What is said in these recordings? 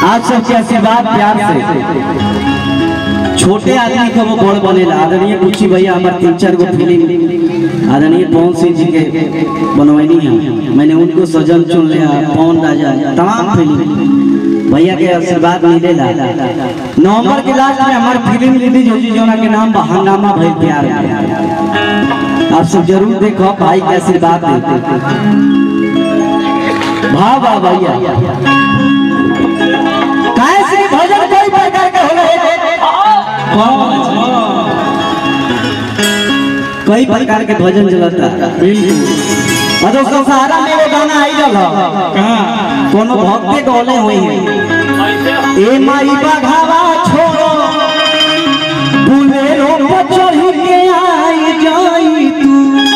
आप सबके आशीर्वाद प्यार से छोटे आदमी को वो बड़ बनेला। आदरणीय पूछी भैया हमारे 3-4 गो फिल्म आदरणीय पवन सिंह जी के बनवानी है, मैंने उनको सजन चुन लिया, पवन राजा, तमाम फिल्म भैया के आशीर्वाद मिलेला। नवंबर के लास्ट में हमारी फिल्म रिलीज होगी जोना के नाम हंगामा भाई प्यार। आप सब जरूर देखो, भाई के आशीर्वाद देते। वाह वाह भैया, कैसे भजन कोई प्रकार के होला कई प्रकार के भजन चलता। बिल्कुल दोस्तों, सहारा में वो गाना आई रहा कहां कोनो भक्ति गौले हुई है। ए माई बाघावा छोड़ो बुलेरो पर चढ़ के आई जाई तू।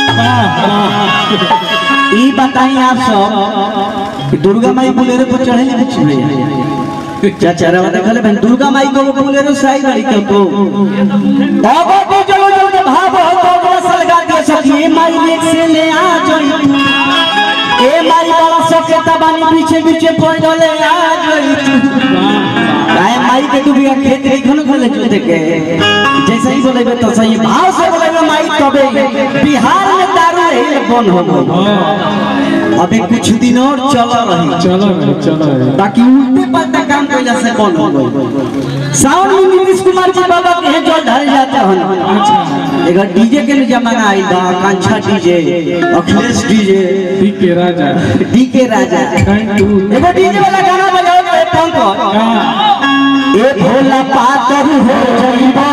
ई बताई आप सब दुर्गा माई बुलेरो पर चढ़े नहीं कुछ चाचा रवा देखले बहन दुर्गा माई को बुलेरो से आई गाड़ी को बाबा को चलो चलो भाव हो सरगा के सखी माई लेक से ले आ जाई तू। ए माई वाला सके तबानी पीछे पीछे पड़ ले आ जाई तू। गाय माई के तू भी खेत देखन खोले जोते के जैसे ही बोलेबे तो सही भाव से बोलेबे माई तबे बिहार में दारू रही बंद हो गई। अबे कुछ दिन और चला रही बाकी उल्टे पलटा काम कइला से बंद हो गई। साउंड में नीतीश कुमार जी बाबा के जो ढल जाता है। अच्छा एगो डीजे के जमाना आई बा, Kancha DJ, Akhilesh DJ, DK Raja एगो डीजे वाला गाना बजाओ तो पंख ए भोला पातर हो जाइबा।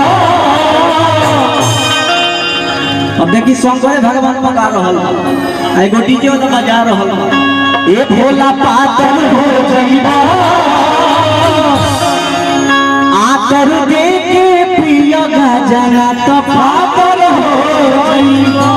अब देखी शंकर भगवान बजा रहल, एगो डीजे वाला बजा रहल। ए भोला पातर हो जाइबा आतर दे के पिया गाजा तो पातर हो जाइबा।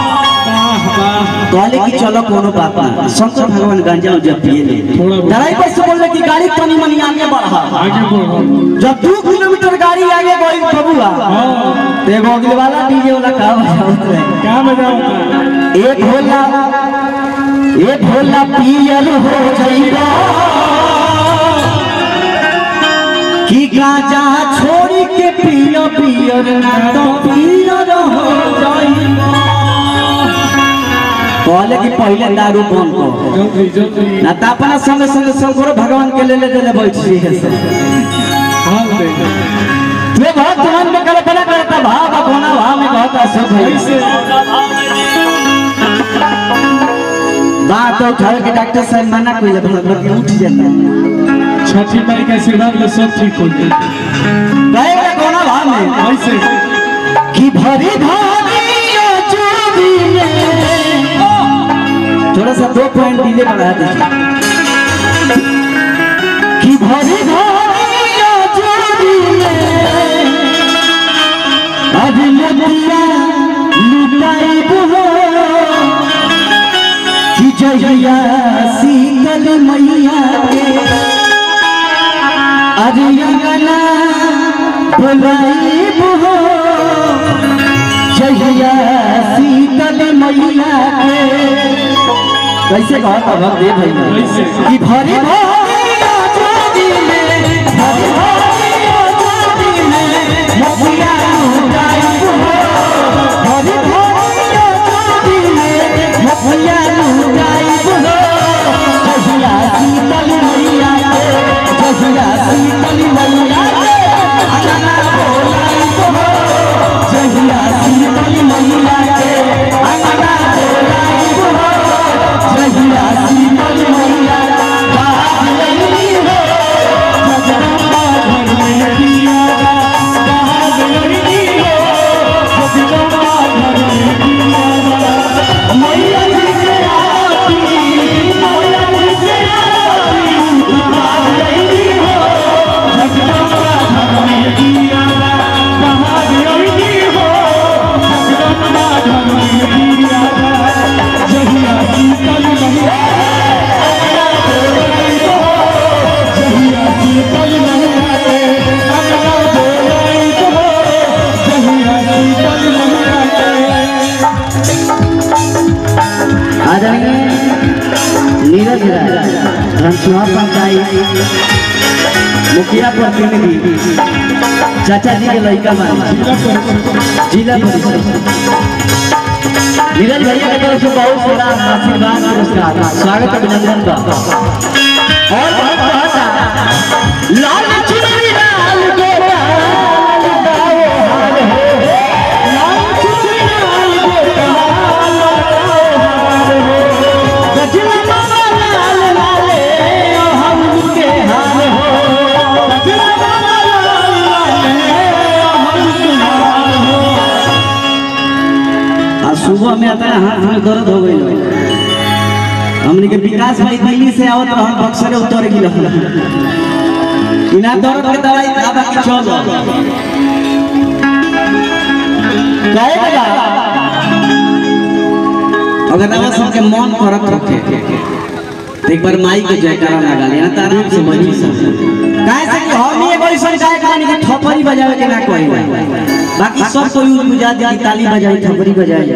कहले कि चलो कोनो बात ना, शंकर भगवान गांजा जब पिए ले ड्राइवर से बोले कि गाड़ी तनी मनी आगे बढ़ा। जब 2 किलोमीटर गाड़ी आगे बढ़ी बबुआ तो एगो अगले वाला डीजे वाला का बजाता है ए भोला पियल हो जाइबा कि गांजा छोड़ी के पियो पियर ना तो पियर हो जाइबा। कहले कि पहले दारू बंद कर ना त अपना संगे संगे शंकर भगवान के ले ले बैठी है सब। ये बहुत मन में कल्पना करता भाव कोना भाव में कहता सब ऐसे बात उठावे के डॉक्टर साहब मना कोई मतलब उठ जाता। छठी माई का आशीर्वाद में सब ठीक हो जाए। कहेगा कोना भाव में ऐसे कि भरी भारी चोरी में थोड़ा सा 2 पॉइंट डिले बढ़ा दीजिए कि भरी भारी चोरी में अभी लुटिया लुटाई हो कि जहिया शीतल मैया के अरे अंगना बुलाई हो जहिया शीतल मैया के। कैसे कहता भक्त दे भाई कि भरी भारी चोरी में भरी भारी चोरी में मफिया लुटाई हो भरी भारी चोरी में मफिया लुटाई हो जहिया शीतल मैया के जहिया शीतल मैया के अंगना बोलाई हो जहिया शीतल मैया के अंगना बोलाई हो जहिया शीतल मैया बात लगी हो जगदम्बा घर में पिया बात लगी हो जगदम्बा घर में पिया मैया जी के आती मैया जी के आती बात लगी हो जगदम्बा घर में पिया बात मुखिया प्रतिनिधि चाचा जी के लड़का जिला परिषद नीरज भैया की तरफ से बहुत सारा आशीर्वाद पुरस्कार स्वागत अभिनंदन का और लाल चुनरी लाल गोरा लाल चुनरी लाल गोरा गजला बाबा लाल लाले हम के हाल हो गजला बाबा लाल लाले हम के हाल हो। आज सुबह में आता है हाथ में दर्द हो गई हमने के विकास भाई दिल्ली से आवत रहन बक्सर उतर गेल बिना दर्द के दवाई खाबा के चल काहे लगा अगर रवा सबके मन करत रखे तो एक बार माई के जयकारा लगा लेना तारा से बनी सब काहे से कि हम एगो ऐसा गायक बानी के थपरी बजावे के ना कोई बाकी सब कोई बुझा दे कि ताली बजाई थपरी बजाई।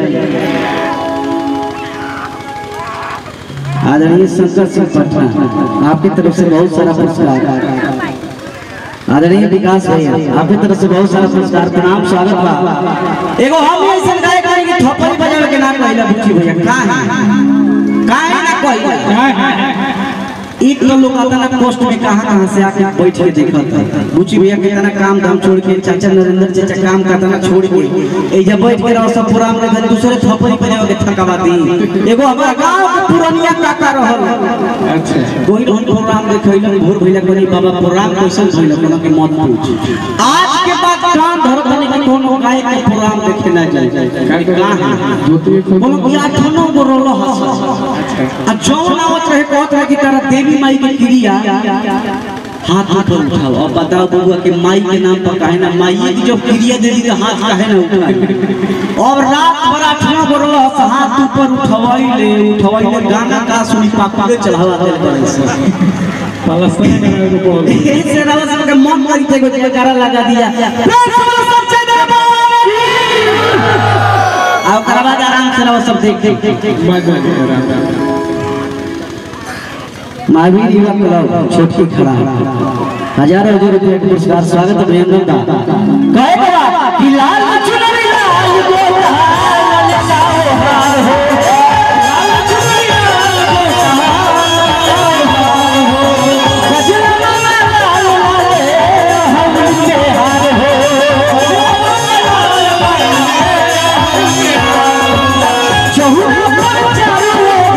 आदरणीय शंकर सिंह पटना आपकी तरफ से बहुत सारा पुरस्कार आदरणीय विकास भैया आपकी तरफ से बहुत सारा पुरस्कार प्रणाम स्वागत बा एगो हम ऐसा गायक बानी के थपरी बजावे के ना कहला बुच्ची भैया काहे ना कहला एक तो लोग आता ना पोस्ट में कहां से आके बैठ के देखत बुच्ची भैया कितना काम धाम छोड़ के चाचा नरेंद्र चाचा काम करता ना छोड़ के ए जब बैठ के रहो सब प्रोग्राम में घर दूसरे थपरी बजावे के थकावा दी एगो हमारा गांव के पुरनिया काका रहल अच्छा कोई प्रोग्राम देखैला भोर भइला कोनी बाबा प्रोग्राम कैसन भइला कोनो के मत पूछ आज के बाद कान धरत नहीं कि कोनो गायक के प्रोग्राम देखे ना जाए बोलो या ठनो बोलो हस आ जौन आवत रहे कहत रहे कि तारा देवी माई के क्रिया हाथ ऊपर उठाओ और बताओ बबुआ के माई के नाम पर काहे ना माई की जो क्रिया दे दी हाथ काहे ना उठाए और रात भर आठवां बोलो हाथ ऊपर उठवाई ले गाना का सुनी पाकुले चढ़ावा दे करे से पालस्तर करावे को बोल ऐसे रवा सबके मन करी थे को जयकारा लगा दिया सच्चे दरबार आओ करवा आराम से रवा सब देख महावीर युवा क्लब छोटी खड़ा हजारों रुपए पुरस्कार स्वागत अभिनंदन का कहे बाबा कि लाल चुनरी लाल गोरा लाल हार हो लाल चुनरी लाल गोरा गजला बाबा लाल लाले हम के हार हो चहुरा पर चारू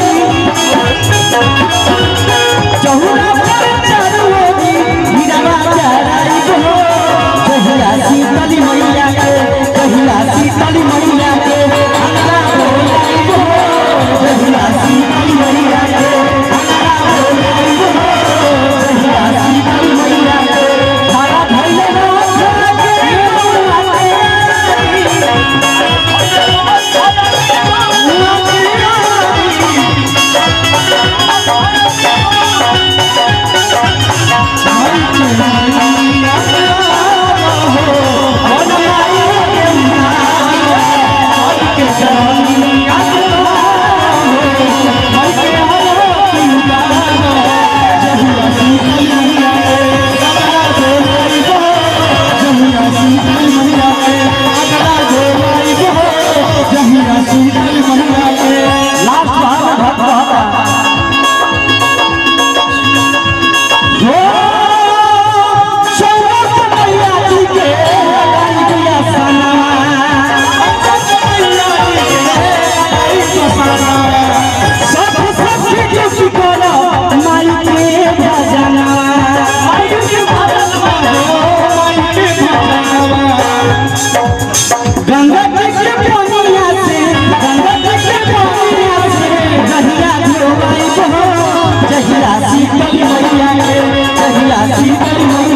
चहुरा पर चारू हीरा चढ़ाई हो कहिला सीतली मैया के कहिला सीतली मैया के अंगना बोलाई हो कहिला सीतली मैया के अंगना बोलाई हो कहिला सीतली मैया के धारा भइले ना शीतली मैया के